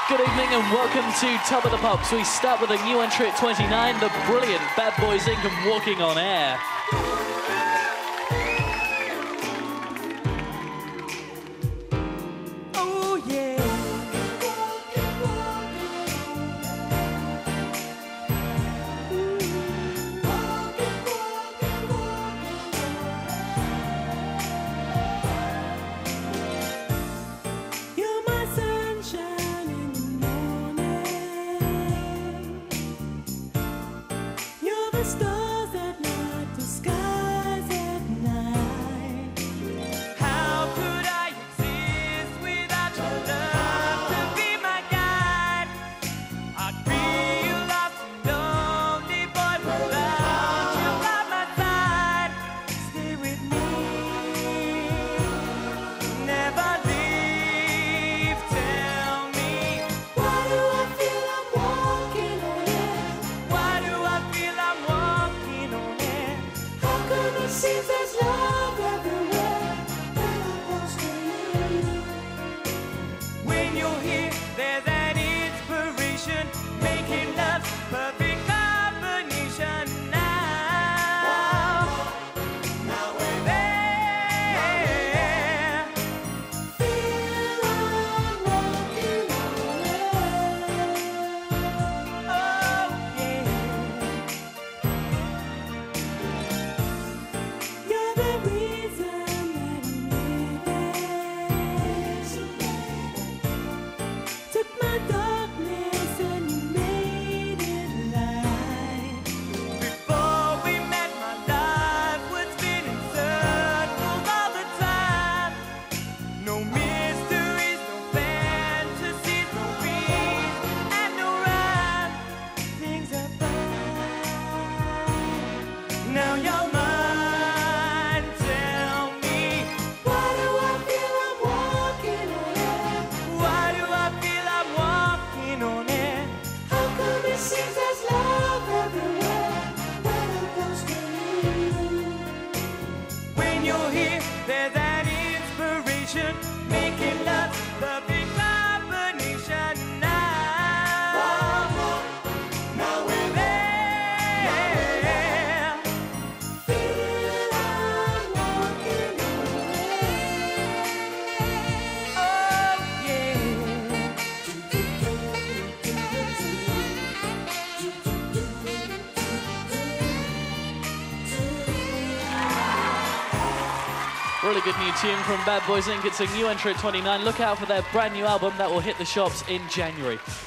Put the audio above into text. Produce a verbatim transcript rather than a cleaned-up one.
Good evening and welcome to Top of the Pops. We start with a new entry at twenty-nine, the brilliant Bad Boys Incorporated and Walking on Air. Oh yeah. You're my sunshine in the morning. You're the stars that light the skies at night. How could I exist without your love to be my guide? I'd be a lost and lonely boy without you by my side. Stay with me, never leave. Tell me, why do I feel I'm walking on air? Why do I feel I'm walking on air? How come it seems there's love everywhere when I'm close to you? When you're here, there's an inspiration, making love perfect combination. Now, now we're there. Feel I'm walking on air. Oh yeah. You're the reason that I'm living. Took my darkness and you made it light. Before we met, my life was spinning circles all the time. No mysteries, no fantasies, no peace and no rhyme. Things are fine. Now you're mine. Tell me, why do I feel I'm walking on air? Why do I feel I'm walking on air? How come it seems there's love everywhere when I'm close to you? When you're here, there's an inspiration, making love the big combination. Now, now we're there. Feel I'm walking on air. Oh yeah. Really good new tune from Bad Boys Incorporated. It's a new entry at twenty-nine. Look out for their brand new album that will hit the shops in January.